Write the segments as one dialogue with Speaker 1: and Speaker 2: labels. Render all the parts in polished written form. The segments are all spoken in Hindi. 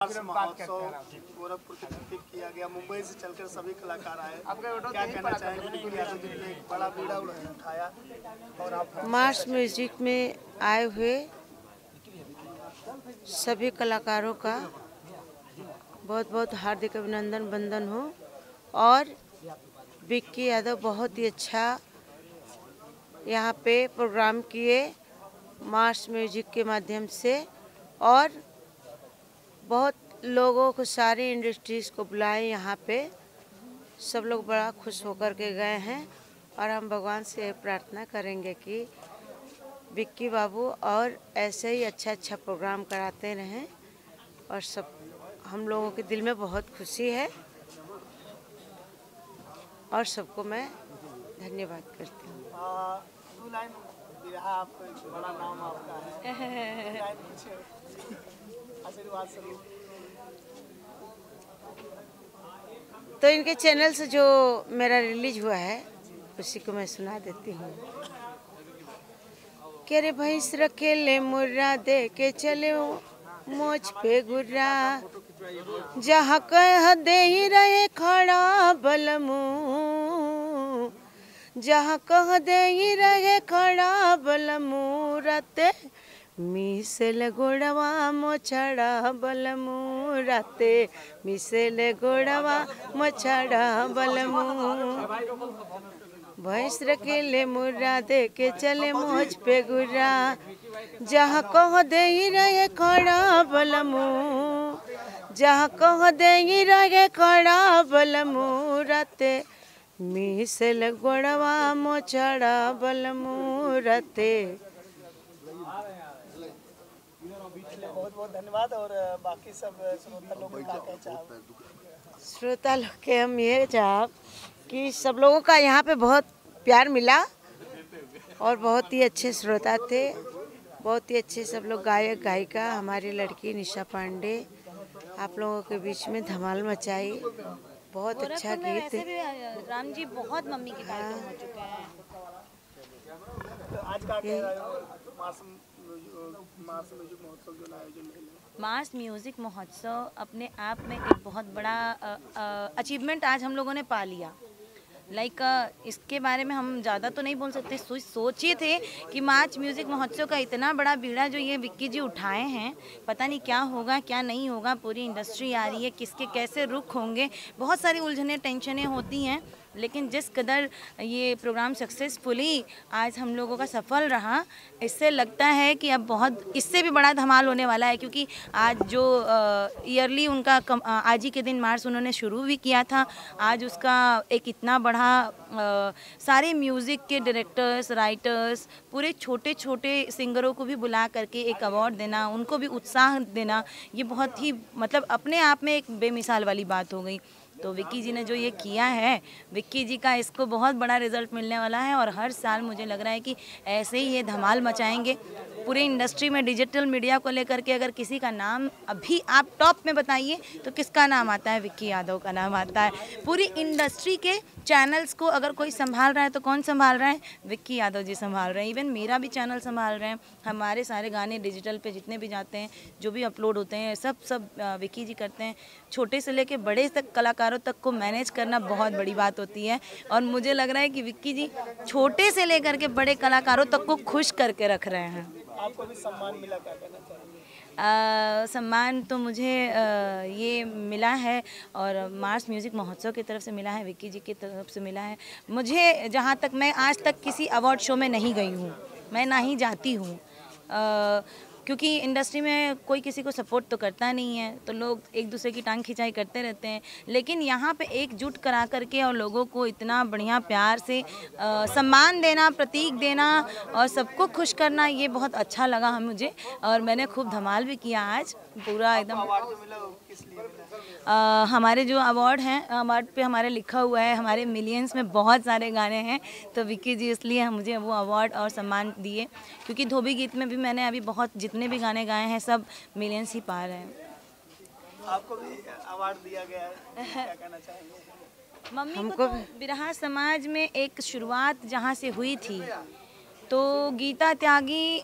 Speaker 1: महोत्सव गोरखपुर के पिक किया गया, मुंबई से चलकर सभी कलाकार आए, क्या कहना चाहेंगे? एक बड़ा बीड़ा उठाया और आप
Speaker 2: मार्स म्यूजिक में आए हुए सभी कलाकारों का बहुत बहुत हार्दिक अभिनंदन वंदन हो। और विक्की यादव बहुत ही अच्छा यहाँ पे प्रोग्राम किए मार्स म्यूजिक के माध्यम से, और बहुत लोगों को सारी इंडस्ट्रीज़ को बुलाए यहाँ पे। सब लोग बड़ा खुश होकर के गए हैं और हम भगवान से प्रार्थना करेंगे कि विक्की बाबू और ऐसे ही अच्छा प्रोग्राम कराते रहें। और सब हम लोगों के दिल में बहुत खुशी है और सबको मैं धन्यवाद करती हूँ।
Speaker 1: बड़ा नाम आपका है, आशीर्वाद स्वरूप।
Speaker 2: तो इनके चैनल से जो मेरा रिलीज हुआ है उसी को मैं सुना देती हूँ। के रे भैंस रखे ले मुर्रा दे के चले मोच पे गुर्रा, जहाँ कह दे ही रहे खड़ा बलमू, जहाँ कह दे ही रहे खड़ा बलमू, राते मिसल गोड़वा मोछड़ा बलमू, राते मिसल गोड़वा मोछड़ा बलमू, भैंस रखेले मुर्रा दे के चले मोच पे गुर्रा, जहाँ कह दे ही रहे खड़ा बलमू, जहाँ कह दे ही रहे खड़ा बलमू, राते मिसल गोड़वा मोछड़ा बलमू, राते।
Speaker 1: बहुत बहुत धन्यवाद। और बाकी सब श्रोता लोग का क्या चाहते?
Speaker 2: श्रोता लोग के हम ये चाह कि सब लोगों का यहाँ पे बहुत प्यार मिला और बहुत ही अच्छे श्रोता थे, बहुत ही अच्छे सब लोग गायक गायिका। हमारी लड़की निशा पांडे आप लोगों के बीच में धमाल मचाई, बहुत अच्छा गीत।
Speaker 3: वैसे भी राम जी बहुत मम्मी की कार्यक्रम हो चुके हैं।
Speaker 1: तो आज का क्या मार्स म्यूजिक महोत्सव जो आयोजन है?
Speaker 3: मार्स म्यूजिक महोत्सव अपने आप में एक बहुत बड़ा अचीवमेंट आज हम लोगों ने पा लिया। इसके बारे में हम ज़्यादा तो नहीं बोल सकते। सोचिए थे कि मार्च म्यूज़िक महोत्सव का इतना बड़ा बीड़ा जो ये विक्की जी उठाए हैं, पता नहीं क्या होगा क्या नहीं होगा। पूरी इंडस्ट्री आ रही है, किसके कैसे रुख होंगे, बहुत सारी उलझने टेंशनें होती हैं। लेकिन जिस कदर ये प्रोग्राम सक्सेसफुली आज हम लोगों का सफल रहा, इससे लगता है कि अब बहुत इससे भी बड़ा धमाल होने वाला है। क्योंकि आज जो ईयरली उनका आज ही के दिन मार्च उन्होंने शुरू भी किया था, आज उसका एक इतना बड़ा सारे म्यूज़िक के डायरेक्टर्स, राइटर्स, पूरे छोटे छोटे सिंगरों को भी बुला करके एक अवार्ड देना, उनको भी उत्साह देना, ये बहुत ही मतलब अपने आप में एक बेमिसाल वाली बात हो गई। तो विक्की जी ने जो ये किया है, विक्की जी का इसको बहुत बड़ा रिजल्ट मिलने वाला है। और हर साल मुझे लग रहा है कि ऐसे ही ये धमाल मचाएंगे पूरी इंडस्ट्री में। डिजिटल मीडिया को लेकर के अगर किसी का नाम अभी आप टॉप में बताइए तो किसका नाम आता है? विक्की यादव का नाम आता है। पूरी इंडस्ट्री के चैनल्स को अगर कोई संभाल रहा है तो कौन संभाल रहा है? विक्की यादव जी संभाल रहे हैं। इवन मेरा भी चैनल संभाल रहे हैं। हमारे सारे गाने डिजिटल पे जितने भी जाते हैं, जो भी अपलोड होते हैं, सब विक्की जी करते हैं। छोटे से लेके बड़े तक कलाकारों तक को मैनेज करना बहुत बड़ी बात होती है। और मुझे लग रहा है कि विक्की जी छोटे से लेकर के बड़े कलाकारों तक को खुश करके रख रहे हैं।
Speaker 1: आपको भी सम्मान मिला, क्या कहना चाहिए?
Speaker 3: सम्मान तो मुझे ये मिला है और मार्स म्यूज़िक महोत्सव की तरफ से मिला है, विक्की जी की तरफ से मिला है। मुझे जहाँ तक, मैं आज तक किसी अवार्ड शो में नहीं गई हूँ, मैं ना ही जाती हूँ, क्योंकि इंडस्ट्री में कोई किसी को सपोर्ट तो करता नहीं है, तो लोग एक दूसरे की टांग खिंचाई करते रहते हैं। लेकिन यहाँ पे एकजुट करा करके और लोगों को इतना बढ़िया प्यार से सम्मान देना, प्रतीक देना और सबको खुश करना, ये बहुत अच्छा लगा मुझे। और मैंने खूब धमाल भी किया आज पूरा एकदम।
Speaker 1: अवार्ड जो मिला वो किस लिए मिला?
Speaker 3: हमारे जो अवार्ड हैं, अवार्ड पे हमारे लिखा हुआ है हमारे मिलियंस में बहुत सारे गाने हैं, तो विक्की जी इसलिए मुझे वो अवार्ड और सम्मान दिए। क्योंकि धोबी गीत में भी मैंने अभी बहुत जितने भी गाने गाए हैं सब मिलियंस ही पा रहे हैं।
Speaker 1: आपको भी अवार्ड दिया गया है, क्या कहना चाहेंगे?
Speaker 3: मम्मी को तो बिरहा समाज में एक शुरुआत जहाँ से हुई थी, तो गीता त्यागी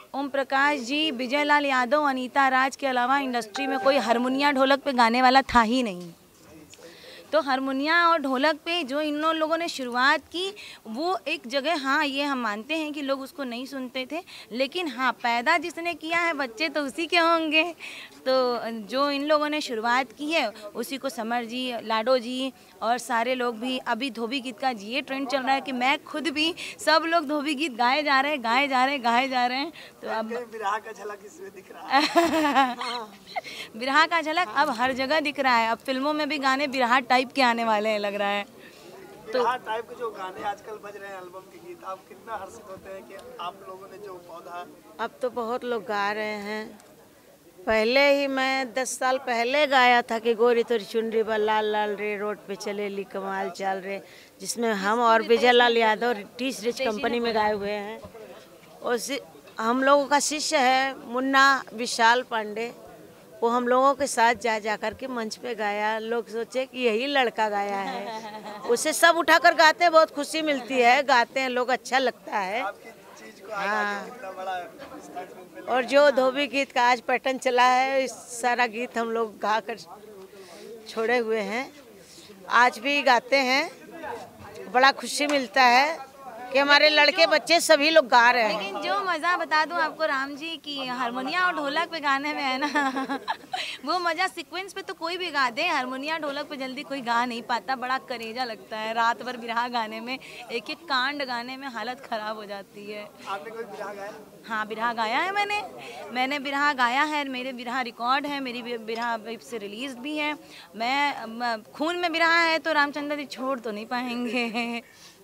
Speaker 3: ओम प्रकाश जी, विजय लाल यादव, अनीता राज के अलावा इंडस्ट्री में कोई हारमोनिया ढोलक पे गाने वाला था ही नहीं। तो हारमोनिया और ढोलक पे जो इन लोगों ने शुरुआत की वो एक जगह, हाँ ये हम मानते हैं कि लोग उसको नहीं सुनते थे, लेकिन हाँ पैदा जिसने किया है बच्चे तो उसी के होंगे। तो जो इन लोगों ने शुरुआत की है उसी को समर जी, लाडो जी और सारे लोग भी, अभी धोबी गीत का ये ट्रेंड चल रहा है कि मैं खुद भी, सब लोग धोबी गीत गाए जा रहे हैं। तो अब
Speaker 1: बिरहा का झलक इसमें दिख रहा है।
Speaker 3: बिरहा का झलक अब हर जगह दिख रहा है। अब फिल्मों में भी गाने बिरहा टाइप के आने वाले हैं लग रहा है।
Speaker 1: तो टाइप के जो गाने आजकल बज रहे हैं, एल्बम के गीत, आप कितना हर्षित होते हैं कि आप लोगों ने जो पौधा।
Speaker 2: अब तो बहुत लोग गा रहे हैं। पहले ही मैं 10 साल पहले गाया था कि गोरी तोरी चुनरी बा लाल लाल रे, रोड पे चले ली कमाल चाल रे, जिसमें हम और Vijay Lal Yadav teach rich company में गाए हुए हैं। और हम लोगों का शिष्य है मुन्ना विशाल पांडे, वो हम लोगों के साथ जा कर के मंच पे गाया। लोग सोचे कि यही लड़का गाया है, उसे सब उठाकर गाते हैं, बहुत खुशी मिलती है, गाते हैं लोग, अच्छा लगता है। हाँ, और जो धोबी गीत का आज पैटर्न चला है, इस सारा गीत हम लोग गा कर छोड़े हुए हैं, आज भी गाते हैं। बड़ा खुशी मिलता है कि हमारे लड़के बच्चे सभी लोग गा रहे हैं।
Speaker 3: लेकिन जो मज़ा बता दूं आपको राम जी की हारमोनिया और ढोलक पे गाने में है ना वो मज़ा सीक्वेंस पे तो कोई भी गा दे, हारमोनिया ढोलक पे जल्दी कोई गा नहीं पाता। बड़ा करेजा लगता है रात भर बिरहा गाने में, एक एक कांड गाने में हालत ख़राब हो जाती है।
Speaker 1: आपने कोई बिरहा गाया?
Speaker 3: हाँ बिरहा गाया है मैंने बिरहा गाया है, मेरे बिरहा रिकॉर्ड है, मेरी बिरहा वेब से रिलीज भी है। मैं खून में बिरहा है तो रामचंद्र जी छोड़ तो नहीं पाएंगे।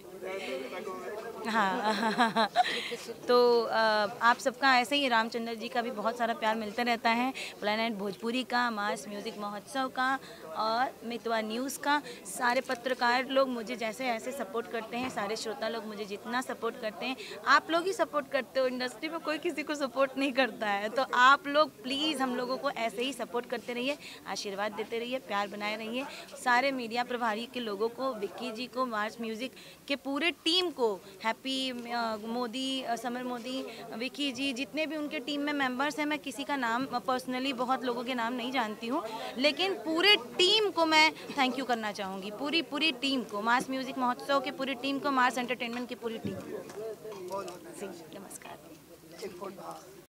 Speaker 3: हाँ तो आप सबका ऐसे ही रामचंद्र जी का भी बहुत सारा प्यार मिलता रहता है। प्लैनेट भोजपुरी का, मास म्यूज़िक महोत्सव का और मितवा न्यूज़ का, सारे पत्रकार लोग मुझे जैसे ऐसे सपोर्ट करते हैं, सारे श्रोता लोग मुझे जितना सपोर्ट करते हैं, आप लोग ही सपोर्ट करते हो। इंडस्ट्री में कोई किसी को सपोर्ट नहीं करता है, तो आप लोग प्लीज़ हम लोगों को ऐसे ही सपोर्ट करते रहिए, आशीर्वाद देते रहिए, प्यार बनाए रहिए। सारे मीडिया प्रभारी के लोगों को, विक्की जी को, मास म्यूज़िक के पूरे टीम को, हैप्पी मोदी, समर मोदी, विक्की जी, जितने भी उनके टीम में मेंबर्स हैं, मैं किसी का नाम पर्सनली बहुत लोगों के नाम नहीं जानती हूँ, लेकिन पूरे टीम को मैं थैंक यू करना चाहूँगी। पूरी टीम को, मास म्यूज़िक महोत्सव की पूरी टीम को, मास एंटरटेनमेंट की पूरी टीम को। नमस्कार।